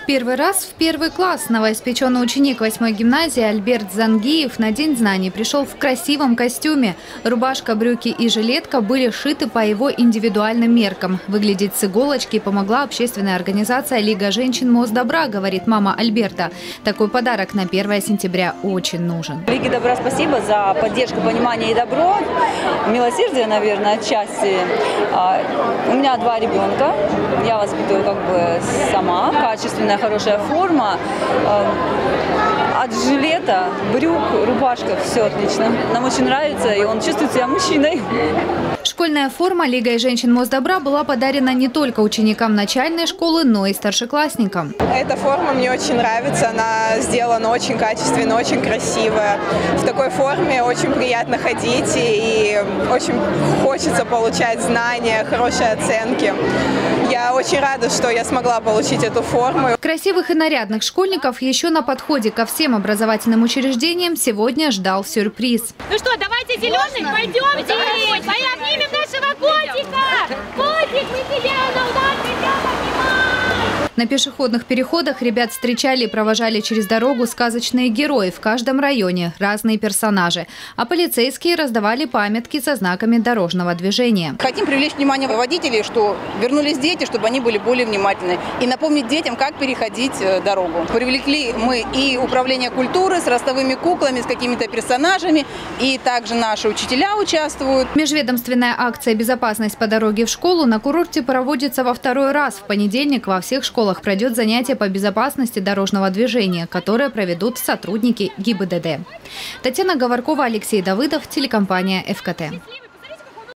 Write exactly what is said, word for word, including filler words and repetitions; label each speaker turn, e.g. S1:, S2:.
S1: Первый раз в первый класс новоиспеченный ученик восьмой гимназии Альберт Зангиев на День знаний пришел в красивом костюме. Рубашка, брюки и жилетка были шиты по его индивидуальным меркам. Выглядеть с иголочки помогла общественная организация «Лига женщин Мосдобра», говорит мама Альберта. Такой подарок на первое сентября очень нужен.
S2: Лиге Добра спасибо за поддержку, понимание и добро. Милосердие, наверное, отчасти. У меня два ребенка. Я воспитываю как бы сама. Качественная, хорошая форма. От жилета, брюк, рубашка, все отлично. Нам очень нравится, и он чувствует себя мужчиной.
S1: Школьная форма Лигой женщин Мосдобра была подарена не только ученикам начальной школы, но и старшеклассникам.
S3: Эта форма мне очень нравится, она сделана очень качественно, очень красивая. В такой форме очень приятно ходить и очень хочется получать знания, хорошие оценки. Я очень рада, что я смогла получить эту форму.
S1: Красивых и нарядных школьников еще на подходе ко всем образовательным учреждениям сегодня ждал сюрприз.
S4: Ну что, давайте, зеленый, пойдемте, обнимем нашего котика. Котик, мы тебя на удар, тебя поднимаем.
S1: На пешеходных переходах ребят встречали и провожали через дорогу сказочные герои. В каждом районе разные персонажи. А полицейские раздавали памятки со знаками дорожного движения.
S5: Хотим привлечь внимание водителей, что вернулись дети, чтобы они были более внимательны. И напомнить детям, как переходить дорогу. Привлекли мы и управление культуры с ростовыми куклами, с какими-то персонажами. И также наши учителя участвуют.
S1: Межведомственная акция «Безопасность по дороге в школу» на курорте проводится во второй раз. В понедельник во всех школах пройдет занятие по безопасности дорожного движения, которое проведут сотрудники ГИБДД. Татьяна Говоркова, Алексей Давыдов, телекомпания ФКТ.